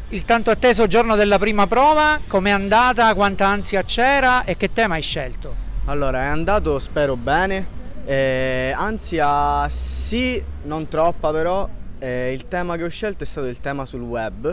Il tanto atteso giorno della prima prova, com'è andata, quanta ansia c'era e che tema hai scelto? Allora, è andato spero bene, ansia sì, non troppa però, il tema che ho scelto è stato il tema sul web,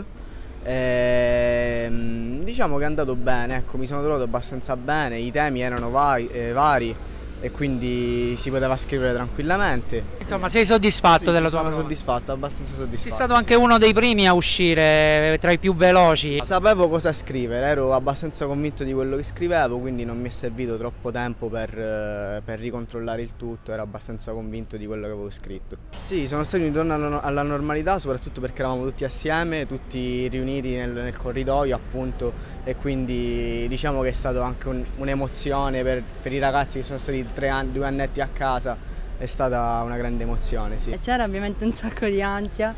diciamo che è andato bene, ecco, mi sono trovato abbastanza bene, i temi erano vari e quindi si poteva scrivere tranquillamente. Insomma, sei soddisfatto Sì, della sì, tua sono prova? soddisfatto, abbastanza soddisfatto. Sei stato anche uno dei primi a uscire tra i più veloci. Sapevo cosa scrivere, ero abbastanza convinto di quello che scrivevo, quindi non mi è servito troppo tempo per ricontrollare il tutto, ero abbastanza convinto di quello che avevo scritto. Sì, sono stato un ritorno alla normalità, soprattutto perché eravamo tutti assieme, tutti riuniti nel corridoio appunto, e quindi diciamo che è stato anche un'emozione per i ragazzi che sono stati 2 annetti a casa. È stata una grande emozione, sì. C'era ovviamente un sacco di ansia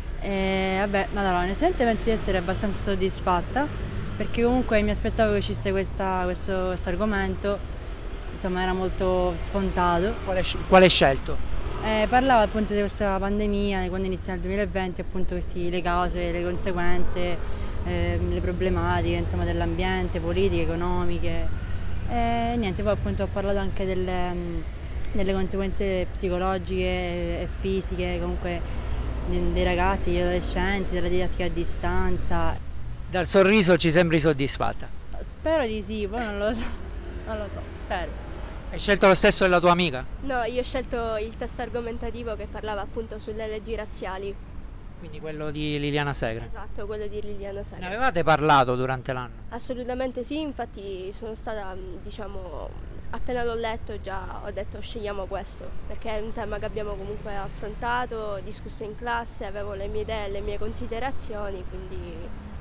e vabbè, ma allora, onestamente penso di essere abbastanza soddisfatta perché comunque mi aspettavo che uscisse questo argomento, insomma era molto scontato. Quale hai scelto? Parlava appunto di questa pandemia, di quando inizia nel 2020, appunto le cause, le conseguenze, le problematiche insomma dell'ambiente, politiche, economiche e niente, poi appunto ho parlato anche delle conseguenze psicologiche e fisiche comunque dei ragazzi, degli adolescenti, della didattica a distanza. Dal sorriso ci sembri soddisfatta. Spero di sì, poi non lo so, spero. Hai scelto lo stesso della tua amica? No, io ho scelto il testo argomentativo che parlava appunto sulle leggi razziali. Quindi quello di Liliana Segre. Esatto, quello di Liliana Segre. Ne avevate parlato durante l'anno? Assolutamente sì, infatti sono stata, diciamo, appena l'ho letto già ho detto scegliamo questo, perché è un tema che abbiamo comunque affrontato, discusso in classe, avevo le mie idee, le mie considerazioni, quindi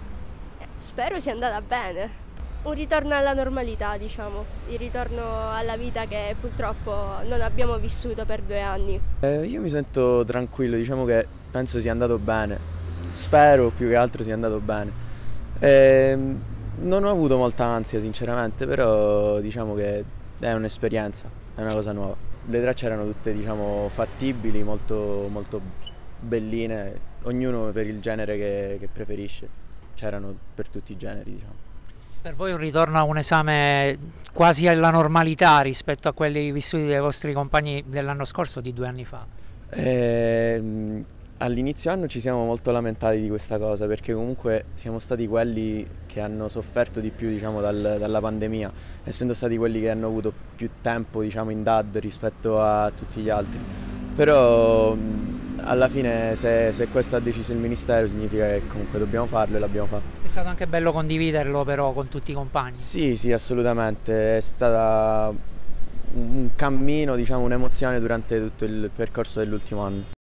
spero sia andata bene. Un ritorno alla normalità, diciamo, il ritorno alla vita che purtroppo non abbiamo vissuto per 2 anni. Io mi sento tranquillo, diciamo che penso sia andato bene, spero più che altro sia andato bene. Non ho avuto molta ansia sinceramente, però diciamo che è un'esperienza, è una cosa nuova. Le tracce erano tutte diciamo fattibili, molto, molto belline, ognuno per il genere che preferisce, c'erano per tutti i generi diciamo. Per voi un ritorno a un esame quasi alla normalità rispetto a quelli vissuti dai vostri compagni dell'anno scorso, di 2 anni fa? All'inizio anno ci siamo molto lamentati di questa cosa perché comunque siamo stati quelli che hanno sofferto di più diciamo, dalla pandemia, essendo stati quelli che hanno avuto più tempo diciamo, in DAD rispetto a tutti gli altri. Però alla fine se questo ha deciso il Ministero significa che comunque dobbiamo farlo e l'abbiamo fatto. È stato anche bello condividerlo però con tutti i compagni. Sì, sì, assolutamente, è stata un cammino, diciamo, un'emozione durante tutto il percorso dell'ultimo anno.